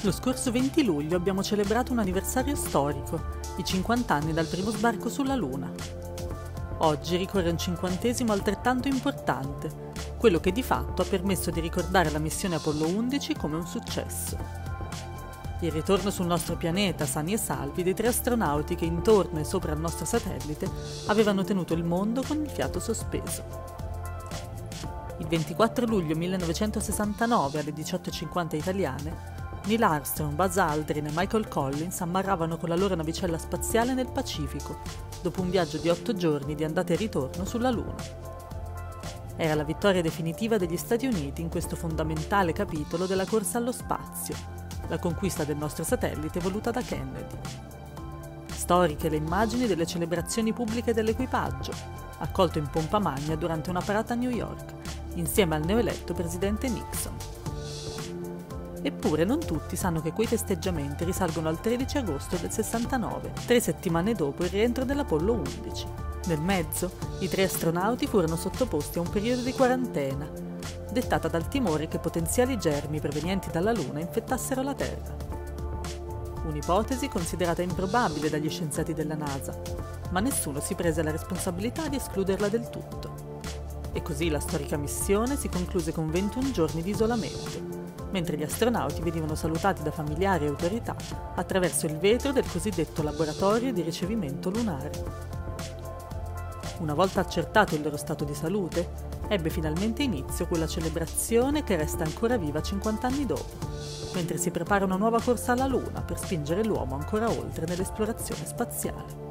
Lo scorso 20 luglio abbiamo celebrato un anniversario storico, i 50 anni dal primo sbarco sulla Luna. Oggi ricorre un 50° altrettanto importante, quello che di fatto ha permesso di ricordare la missione Apollo 11 come un successo. Il ritorno sul nostro pianeta sani e salvi dei 3 astronauti che intorno e sopra il nostro satellite avevano tenuto il mondo con il fiato sospeso. Il 24 luglio 1969 alle 18:50 italiane, Neil Armstrong, Buzz Aldrin e Michael Collins ammarravano con la loro navicella spaziale nel Pacifico, dopo un viaggio di 8 giorni di andata e ritorno sulla Luna. Era la vittoria definitiva degli Stati Uniti in questo fondamentale capitolo della corsa allo spazio, la conquista del nostro satellite voluta da Kennedy. Storiche le immagini delle celebrazioni pubbliche dell'equipaggio, accolto in pompa magna durante una parata a New York, insieme al neoeletto presidente Nixon. Eppure non tutti sanno che quei festeggiamenti risalgono al 13 agosto del 69, 3 settimane dopo il rientro dell'Apollo 11. Nel mezzo, i 3 astronauti furono sottoposti a un periodo di quarantena, dettata dal timore che potenziali germi provenienti dalla Luna infettassero la Terra. Un'ipotesi considerata improbabile dagli scienziati della NASA, ma nessuno si prese la responsabilità di escluderla del tutto. E così la storica missione si concluse con 21 giorni di isolamento, mentre gli astronauti venivano salutati da familiari e autorità attraverso il vetro del cosiddetto laboratorio di ricevimento lunare. Una volta accertato il loro stato di salute, ebbe finalmente inizio quella celebrazione che resta ancora viva 50 anni dopo, mentre si prepara una nuova corsa alla Luna per spingere l'uomo ancora oltre nell'esplorazione spaziale.